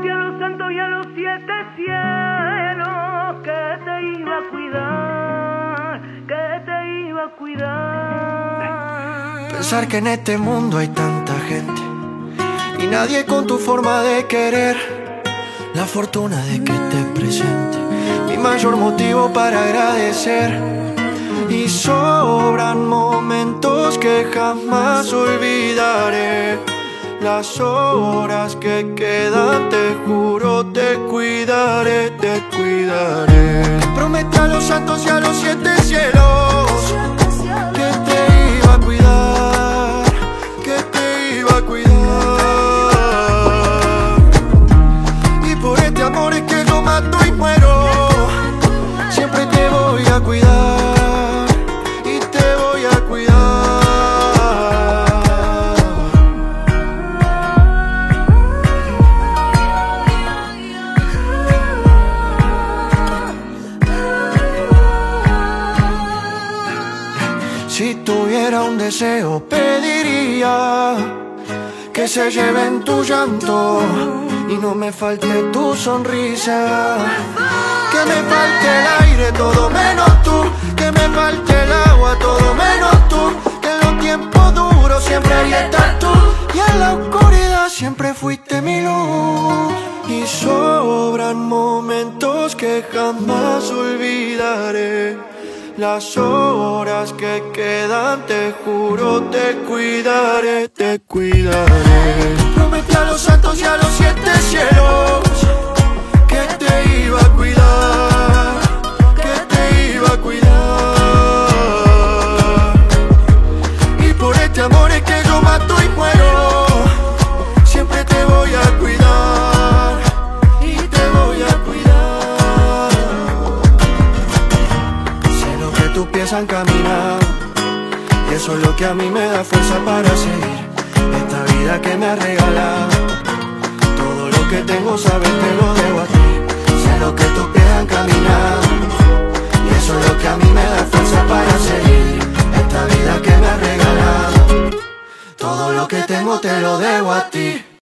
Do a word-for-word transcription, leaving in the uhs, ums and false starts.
y a los santos y a los siete cielos, que te iba a cuidar, que te iba a cuidar. Pensar que en este mundo hay tanta gente y nadie con tu forma de querer. La fortuna de que te presente, mi mayor motivo para agradecer. Y sobran momentos que jamás olvidaré. Las horas que quedan, te juro, te cuidaré, te cuidaré. Prometí a los santos y a los siete cielos que te iba a cuidar, que te iba a cuidar. Y por este amor es que yo mato y muero. Siempre te voy a cuidar y te voy a cuidar. Si tuviera un deseo, pediría que se lleven tu llanto y no me falte tu sonrisa. Que me falte el aire, todo menos tú. Que me falte el agua, todo menos tú. Que en los tiempos duros siempre ahí estás tú. Y en la oscuridad siempre fuiste mi luz. Y sobran momentos que jamás olvidaré. Las horas que quedan, te juro, te cuidaré, te cuidaré. Prometí a los santos y a los siete cielos que te iba a cuidar, que te iba a cuidar. Y por este amor es que yo mato y muero. Siempre te voy a cuidar y te voy a cuidar. Sé lo que tus pies han caminado y eso es lo que a mí me da fuerza para seguir esta vida que me has regalado. Todo lo que tengo, sabes, te lo debo a ti. Sé lo que tus pies han caminado y eso es lo que a mí me da fuerza para seguir esta vida que me has regalado. Todo lo que tengo te lo debo a ti.